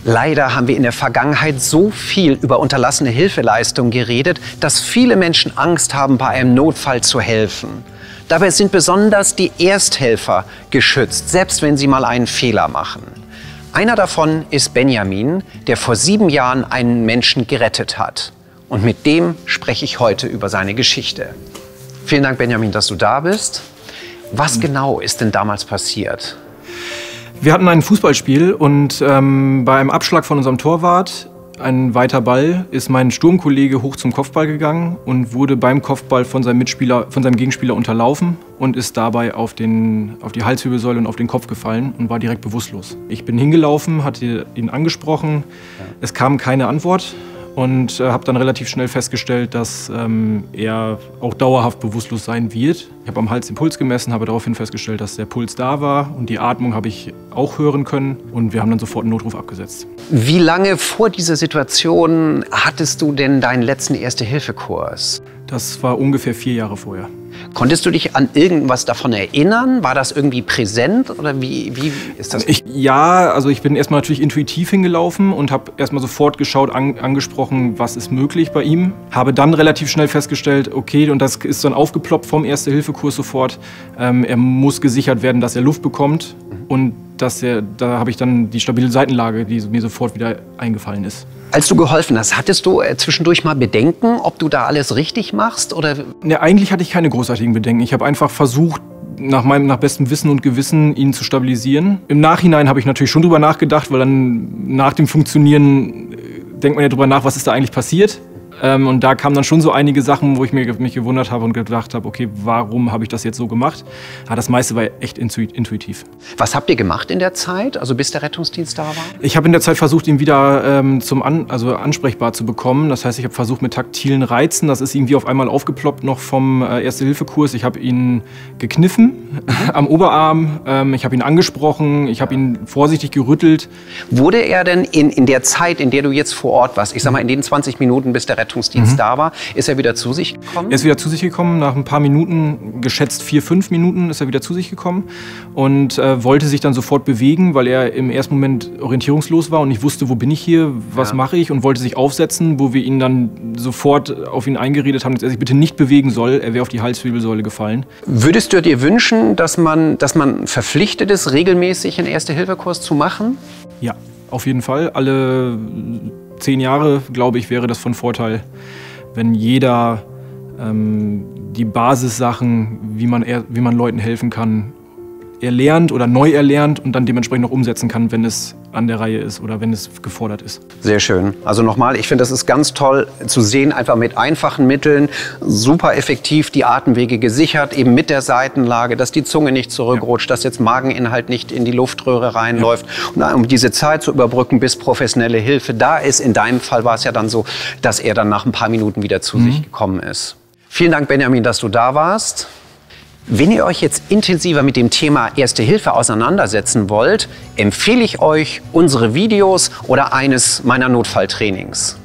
Leider haben wir in der Vergangenheit so viel über unterlassene Hilfeleistung geredet, dass viele Menschen Angst haben, bei einem Notfall zu helfen. Dabei sind besonders die Ersthelfer geschützt, selbst wenn sie mal einen Fehler machen. Einer davon ist Benjamin, der vor 7 Jahren einen Menschen gerettet hat. Und mit dem spreche ich heute über seine Geschichte. Vielen Dank, Benjamin, dass du da bist. Was genau ist denn damals passiert? Wir hatten ein Fußballspiel und bei einem Abschlag von unserem Torwart, ein weiter Ball, ist mein Sturmkollege hoch zum Kopfball gegangen und wurde beim Kopfball von seinem Gegenspieler unterlaufen und ist dabei auf die Halswirbelsäule und auf den Kopf gefallen und war direkt bewusstlos. Ich bin hingelaufen, hatte ihn angesprochen, es kam keine Antwort. Und habe dann relativ schnell festgestellt, dass er auch dauerhaft bewusstlos sein wird. Ich habe am Hals den Puls gemessen, habe daraufhin festgestellt, dass der Puls da war und die Atmung habe ich auch hören können. Und wir haben dann sofort einen Notruf abgesetzt. Wie lange vor dieser Situation hattest du denn deinen letzten Erste-Hilfe-Kurs? Das war ungefähr 4 Jahre vorher. Konntest du dich an irgendwas davon erinnern? War das irgendwie präsent oder wie ist das? Also ich bin erstmal natürlich intuitiv hingelaufen und habe erstmal sofort geschaut, angesprochen, was ist möglich bei ihm. Habe dann relativ schnell festgestellt, okay, und das ist dann aufgeploppt vom Erste-Hilfe-Kurs sofort, er muss gesichert werden, dass er Luft bekommt und da habe ich dann die stabile Seitenlage, die mir sofort wieder eingefallen ist. Als du geholfen hast, hattest du zwischendurch mal Bedenken, ob du da alles richtig machst? Oder? Ja, eigentlich hatte ich keine großartigen Bedenken. Ich habe einfach versucht, nach bestem Wissen und Gewissen ihn zu stabilisieren. Im Nachhinein habe ich natürlich schon drüber nachgedacht, weil dann nach dem Funktionieren denkt man ja drüber nach, was ist da eigentlich passiert. Und da kamen dann schon so einige Sachen, wo ich mich gewundert habe und gedacht habe, okay, warum habe ich das jetzt so gemacht? Aber das meiste war echt intuitiv. Was habt ihr gemacht in der Zeit, also bis der Rettungsdienst da war? Ich habe in der Zeit versucht, ihn wieder ansprechbar zu bekommen. Das heißt, ich habe versucht mit taktilen Reizen, das ist irgendwie auf einmal aufgeploppt noch vom Erste-Hilfe-Kurs. Ich habe ihn gekniffen am Oberarm, ich habe ihn angesprochen, ich habe ihn vorsichtig gerüttelt. Wurde er denn in der Zeit, in der du jetzt vor Ort warst, ich sag mal in den 20 Minuten, bis der Rettungsdienst da war, ist er wieder zu sich gekommen? Er ist wieder zu sich gekommen. Nach ein paar Minuten, geschätzt 4-5 Minuten, ist er wieder zu sich gekommen und wollte sich dann sofort bewegen, weil er im ersten Moment orientierungslos war und nicht wusste, wo bin ich hier, was mache ich, und wollte sich aufsetzen, wo wir ihn dann sofort auf ihn eingeredet haben, dass er sich bitte nicht bewegen soll. Er wäre auf die Halswirbelsäule gefallen. Würdest du dir wünschen, dass man verpflichtet ist, regelmäßig einen Erste-Hilfe-Kurs zu machen? Ja, auf jeden Fall. Alle 10 Jahre, glaube ich, wäre das von Vorteil, wenn jeder die Basissachen, wie man Leuten helfen kann, erlernt oder neu erlernt und dann dementsprechend auch umsetzen kann, wenn es an der Reihe ist oder wenn es gefordert ist. Sehr schön. Also nochmal, ich finde, das ist ganz toll zu sehen, einfach mit einfachen Mitteln, super effektiv die Atemwege gesichert, eben mit der Seitenlage, dass die Zunge nicht zurückrutscht, dass jetzt Mageninhalt nicht in die Luftröhre reinläuft. Und um diese Zeit zu überbrücken, bis professionelle Hilfe da ist. In deinem Fall war es ja dann so, dass er dann nach ein paar Minuten wieder zu sich gekommen ist. Vielen Dank, Benjamin, dass du da warst. Wenn ihr euch jetzt intensiver mit dem Thema Erste Hilfe auseinandersetzen wollt, empfehle ich euch unsere Videos oder eines meiner Notfalltrainings.